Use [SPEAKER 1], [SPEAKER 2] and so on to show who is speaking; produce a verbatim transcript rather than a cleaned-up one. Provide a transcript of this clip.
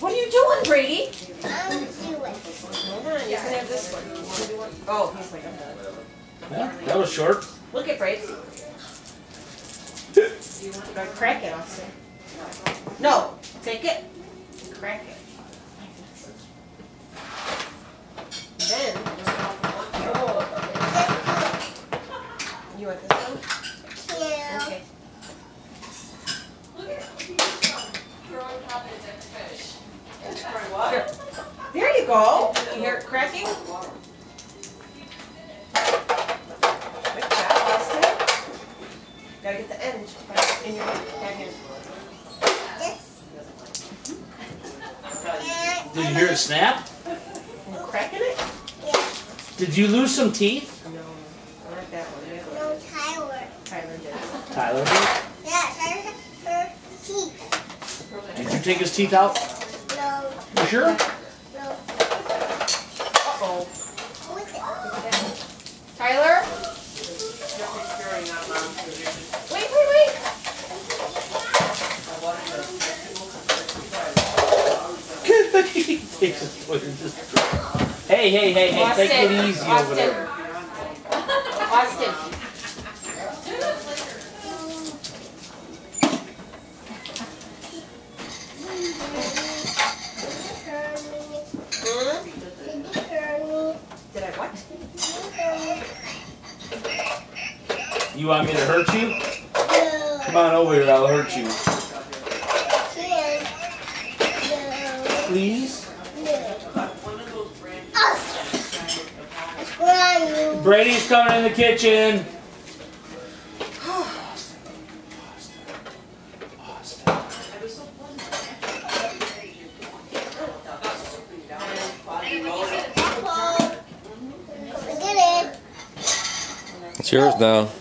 [SPEAKER 1] What are you doing, Brady?
[SPEAKER 2] I'm doing.
[SPEAKER 1] Hold on, you can have this one. Oh, he's like, I'm done.
[SPEAKER 3] Yeah, that was short.
[SPEAKER 1] Look at Brady. You want to crack it, Austin? No, take it. Crack it. Then, oh. You want this one?
[SPEAKER 2] Yeah.
[SPEAKER 1] Okay.
[SPEAKER 4] Look at throwing confidence at the fish.
[SPEAKER 1] Here. There you go. You hear it cracking? Good job, Austin. Gotta get the end in your hand.
[SPEAKER 3] Did you hear it snap?
[SPEAKER 1] You cracking it?
[SPEAKER 2] Yeah.
[SPEAKER 3] Did you lose some teeth?
[SPEAKER 1] No, not that one. The other
[SPEAKER 2] No,
[SPEAKER 1] one.
[SPEAKER 2] Tyler.
[SPEAKER 1] Tyler did.
[SPEAKER 3] Tyler did?
[SPEAKER 2] Yeah, Tyler her teeth.
[SPEAKER 3] Did you take his teeth out?
[SPEAKER 2] No,
[SPEAKER 3] You sure?
[SPEAKER 2] no.
[SPEAKER 1] Uh-oh.
[SPEAKER 2] Who is it?
[SPEAKER 1] Tyler? Wait, wait, wait.
[SPEAKER 3] Hey, hey, hey, hey,
[SPEAKER 1] Austin.
[SPEAKER 3] take it easy
[SPEAKER 1] Austin.
[SPEAKER 3] over there.
[SPEAKER 1] Austin. Hmm?
[SPEAKER 2] Did you hurt me?
[SPEAKER 1] Did I what?
[SPEAKER 2] Did you hurt me?
[SPEAKER 3] You want me to hurt you?
[SPEAKER 2] No.
[SPEAKER 3] Come on over here, I'll hurt you.
[SPEAKER 2] Kid. No.
[SPEAKER 3] Please?
[SPEAKER 2] No. Oh. Where are you?
[SPEAKER 3] Brady's coming in the kitchen.
[SPEAKER 2] I did it.
[SPEAKER 5] It's yours now.